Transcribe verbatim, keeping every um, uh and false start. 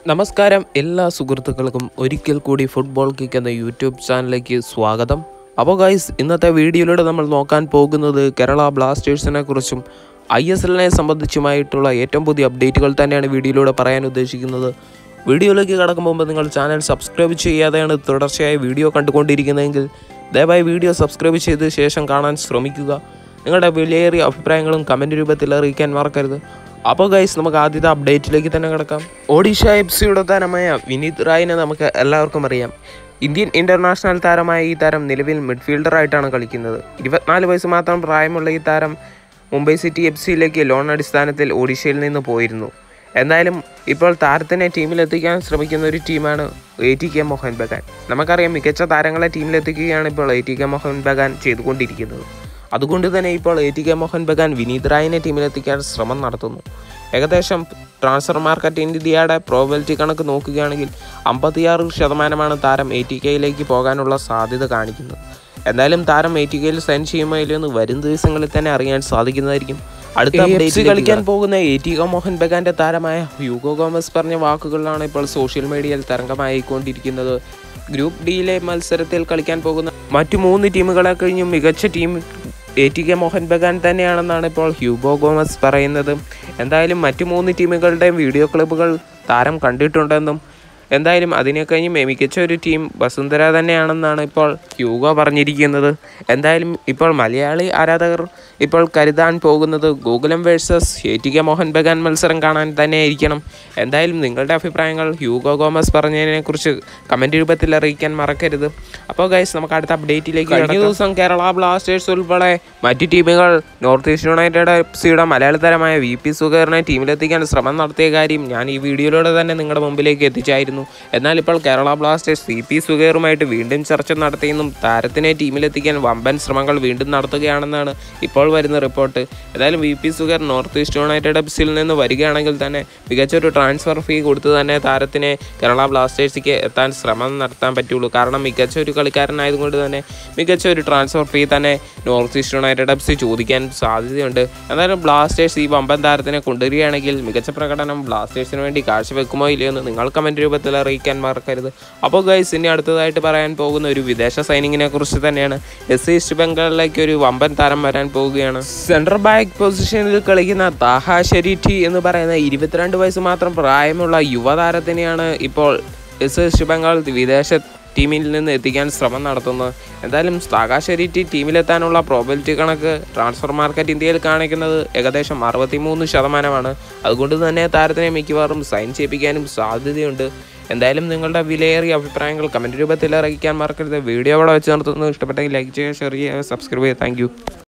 നമസ്കാരം എല്ലാ സുഹൃത്തുക്കൾക്കും ഒരിക്കൽ കൂടി ഫുട്ബോൾ കിക്ക് എന്ന യൂട്യൂബ് ചാനലിലേക്ക് സ്വാഗതം. അപ്പോൾ ഗൈസ്, ഇന്നത്തെ വീഡിയോയിലൂടെ നമ്മൾ നോക്കാൻ പോകുന്നത് കേരള ബ്ലാസ്റ്റേഴ്സിനെ കുറിച്ചും ഐ എസ് എല്ലിനെ സംബന്ധിച്ചുമായിട്ടുള്ള ഏറ്റവും പുതിയ അപ്ഡേറ്റുകൾ തന്നെയാണ് വീഡിയോയിലൂടെ പറയാൻ ഉദ്ദേശിക്കുന്നത്. വീഡിയോയിലേക്ക് കടക്കും മുമ്പ് നിങ്ങൾ ചാനൽ സബ്സ്ക്രൈബ് ചെയ്യാതെയാണ് തുടർച്ചയായി വീഡിയോ കണ്ടുകൊണ്ടിരിക്കുന്നതെങ്കിൽ ദയവായി വീഡിയോ സബ്സ്ക്രൈബ് ചെയ്ത ശേഷം കാണാൻ ശ്രമിക്കുക. നിങ്ങളുടെ വിലയേറിയ അഭിപ്രായങ്ങളും കമൻറ്റ് രൂപത്തിൽ അറിയിക്കാൻ മറക്കരുത്. അപ്പോൾ ഗൈസ്, നമുക്ക് ആദ്യത്തെ അപ്ഡേറ്റിലേക്ക് തന്നെ കിടക്കാം. ഒഡീഷ എഫ് സിയുടെ താരമായ വിനീത് റായിനെ നമുക്ക് എല്ലാവർക്കും അറിയാം. ഇന്ത്യൻ ഇൻ്റർനാഷണൽ താരമായ ഈ താരം നിലവിൽ മിഡ്ഫീൽഡറായിട്ടാണ് കളിക്കുന്നത്. ഇരുപത്തിനാല് വയസ്സ് മാത്രം പ്രായമുള്ള ഈ താരം മുംബൈ സിറ്റി എഫ് സിയിലേക്ക് ലോൺ അടിസ്ഥാനത്തിൽ ഒഡീഷയിൽ നിന്ന് പോയിരുന്നു. എന്തായാലും ഇപ്പോൾ താരത്തിനെ ടീമിലെത്തിക്കാൻ ശ്രമിക്കുന്ന ഒരു ടീമാണ് A T K Mohun Bagan. നമുക്കറിയാം, മികച്ച താരങ്ങളെ ടീമിലെത്തിക്കുകയാണ് ഇപ്പോൾ A T K Mohun Bagan ചെയ്തുകൊണ്ടിരിക്കുന്നത്. അതുകൊണ്ട് തന്നെ ഇപ്പോൾ A T K Mohun Bagan Vineeth റായിനെ ടീമിലെത്തിക്കാൻ ശ്രമം നടത്തുന്നു. ഏകദേശം ട്രാൻസ്ഫർ മാർക്കറ്റ് ഇന്ത്യയുടെ പ്രോബിലിറ്റി കണക്ക് നോക്കുകയാണെങ്കിൽ അമ്പത്തിയാറ് ശതമാനമാണ് താരം എ ടി കെയിലേക്ക് പോകാനുള്ള സാധ്യത കാണിക്കുന്നത്. എന്തായാലും താരം എ ടി കെയിൽ സൈൻ ചെയ്യുമോ ഇല്ലെന്ന് വരും ദിവസങ്ങളിൽ തന്നെ അറിയാൻ സാധിക്കുന്നതായിരിക്കും. അടുത്ത അപ്ഡേറ്റ് കളിക്കാൻ പോകുന്ന എ ടി കെ മോഹൻ ബഗാന്റെ താരമായ ഹ്യൂഗോ ഗോമസ് പറഞ്ഞ വാക്കുകളാണ് ഇപ്പോൾ സോഷ്യൽ മീഡിയയിൽ തരംഗമായിക്കൊണ്ടിരിക്കുന്നത്. ഗ്രൂപ്പ് ഡിയിലെ മത്സരത്തിൽ കളിക്കാൻ പോകുന്ന മറ്റു മൂന്ന് ടീമുകളെ കഴിഞ്ഞും മികച്ച team A T K Mohun Bagan തന്നെയാണെന്നാണ് ഇപ്പോൾ ഹ്യൂഗോ ഗോമസ് പറയുന്നത്. എന്തായാലും മറ്റു മൂന്ന് ടീമുകളുടെയും വീഡിയോ ക്ലിപ്പുകൾ താരം കണ്ടിട്ടുണ്ടെന്നും എന്തായാലും അതിനെ കഴിഞ്ഞും മികച്ച ഒരു ടീം വസുന്ധര തന്നെയാണെന്നാണ് ഇപ്പോൾ ഹ്യൂഗോ പറഞ്ഞിരിക്കുന്നത്. എന്തായാലും ഇപ്പോൾ മലയാളി ആരാധകർ ഇപ്പോൾ കരുതാൻ പോകുന്നത് Gokulam versus A T K Mohun Bagan മത്സരം കാണാൻ തന്നെയായിരിക്കണം. എന്തായാലും നിങ്ങളുടെ അഭിപ്രായങ്ങൾ ഹ്യൂഗോ ഗോമസ് പറഞ്ഞതിനെക്കുറിച്ച് കമൻറ്റ് രൂപത്തിൽ അറിയിക്കാൻ മറക്കരുത്. അപ്പോൾ ഗൈസ്, നമുക്ക് അടുത്ത അപ്ഡേറ്റിലേക്ക്. കഴിഞ്ഞ ദിവസം കേരള ബ്ലാസ്റ്റേഴ്സ് ഉൾപ്പെടെ മറ്റ് ടീമുകൾ നോർത്ത് ഈസ്റ്റ് യുണൈറ്റഡ് എഫ് സിയുടെ മലയാള താരമായ വി പി സുഗറിനെ ടീമിലെത്തിക്കാൻ ശ്രമം നടത്തിയ കാര്യം ഞാൻ ഈ വീഡിയോയിലൂടെ തന്നെ നിങ്ങളുടെ മുമ്പിലേക്ക് എത്തിച്ചായിരുന്നു. എന്നാൽ ഇപ്പോൾ കേരള ബ്ലാസ്റ്റേഴ്സ് വി പി സുഗറുമായിട്ട് വീണ്ടും ചർച്ച നടത്തിയെന്നും താരത്തിനെ ടീമിലെത്തിക്കാൻ വമ്പൻ ശ്രമങ്ങൾ വീണ്ടും നടത്തുകയാണെന്നാണ് ഇപ്പോൾ വരുന്ന റിപ്പോർട്ട്. ഏതായാലും V P Suhair north east united F സിയിൽ നിന്ന് വരികയാണെങ്കിൽ തന്നെ മികച്ചൊരു ട്രാൻസ്ഫർ ഫീ കൊടുത്ത് തന്നെ താരത്തിനെ കേരള ബ്ലാസ്റ്റേഴ്സിലേക്ക് എത്താൻ ശ്രമം നടത്താൻ പറ്റുള്ളൂ. കാരണം മികച്ച ഒരു കളിക്കാരനായതുകൊണ്ട് തന്നെ മികച്ച ഒരു ട്രാൻസ്ഫർ ഫീ തന്നെ north east united F C ചോദിക്കാൻ സാധ്യതയുണ്ട്. എന്തായാലും ബ്ലാസ്റ്റേഴ്സ് ഈ വമ്പൻ താരത്തിനെ കൊണ്ടുവരികയാണെങ്കിൽ മികച്ച പ്രകടനം ബ്ലാസ്റ്റേഴ്സിന് വേണ്ടി കാഴ്ചവെക്കുമോ ഇല്ലയോ എന്ന് നിങ്ങൾ കമൻറ്റ് രൂപത്തിൽ അറിയിക്കാൻ മറക്കരുത്. അപ്പോൾ ഗൈസ്, ഇനി അടുത്തതായിട്ട് പറയാൻ പോകുന്ന ഒരു വിദേശ സൈനിങ്ങിനെ കുറിച്ച് തന്നെയാണ്. എസ് ഈസ്റ്റ് ബംഗാളിലേക്ക് ഒരു വമ്പൻ താരം വരാൻ പോവുകയാണ്. സെൻട്രൽ ബാക്ക് പൊസിഷനിൽ കളിക്കുന്ന താഹ ഷെരീറ്റി എന്ന് പറയുന്ന ഇരുപത്തിരണ്ട് വയസ്സ് മാത്രം പ്രായമുള്ള യുവതാരത്തിനെയാണ് ഇപ്പോൾ എസ് ഈസ്റ്റ് ബംഗാൾ വിദേശ ടീമിൽ നിന്ന് എത്തിക്കാൻ ശ്രമം നടത്തുന്നത്. എന്തായാലും താഹ ഷെരീറ്റി ടീമിലെത്താനുള്ള പ്രോബിലിറ്റി കണക്ക് ട്രാൻസ്ഫർ മാർക്കറ്റ് ഇന്ത്യയിൽ കാണിക്കുന്നത് ഏകദേശം അറുപത്തി മൂന്ന് ശതമാനമാണ്. അതുകൊണ്ട് തന്നെ താരത്തിനെ മിക്കവാറും സൈൻ ചെയ്യിപ്പിക്കാനും സാധ്യതയുണ്ട്. എന്തായാലും നിങ്ങളുടെ വിലയേറിയ അഭിപ്രായങ്ങൾ കമൻറ്റ് രൂപത്തിൽ അറിയിക്കാൻ മറക്കരുത്. വീഡിയോ അവിടെ വെച്ച് നിർത്തുന്നു. ഇഷ്ടപ്പെട്ടെങ്കിൽ ലൈക്ക് ചെയ്യുക, ഷെയർ ചെയ്യുക, സബ്സ്ക്രൈബ് ചെയ്യുക. താങ്ക്